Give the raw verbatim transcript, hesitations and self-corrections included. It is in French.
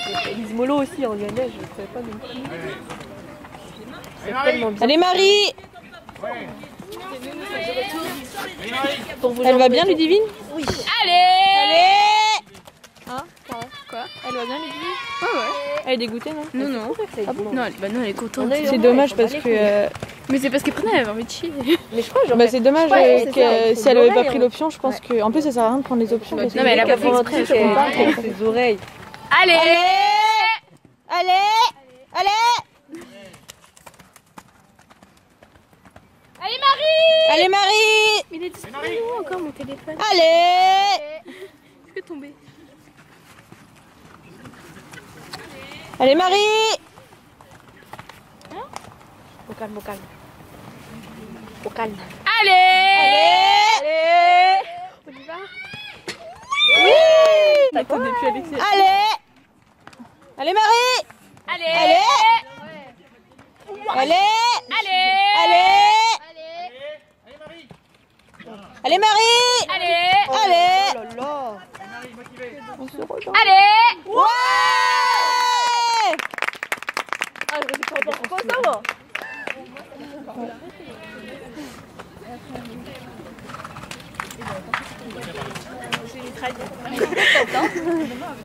Elise Molo aussi en lyonnais, je ne savais pas non plus. Allez Marie. Elle va bien Ludivine? Oui. Allez. Allez. Hein? Quoi? Elle va bien Ludivine? Ouais ouais. Elle est dégoûtée non? Non non. Ah bon? Non, elle, bah non, elle est contente. C'est dommage parce que... Euh... Mais c'est parce qu'elle prenait, elle avait envie de chier. Mais je crois que bah c'est dommage ouais, que ça, si elle avait pas pris hein. l'option, je pense ouais. que... En plus ça sert à rien de prendre les options. Bah, non mais elle a pas fait exprès, je comprends pas. Avec ses oreilles. Allez. Allez. Allez. Allez. Allez Marie. Allez Marie. Il est disponible où encore mon téléphone? Allez. Je vais tomber. Allez Marie. Au calme, au calme. Au calme. Allez. Allez. On y va? Oui. T'attendais plus Alexis. Allez. Allez Marie. Allez. Allez. Allez. Allez. Allez. Allez Marie. Allez. Allez. Oh là là. Allez. Ouais. Ah, je suis contente. Pourquoi ça va? J'ai une mitraille.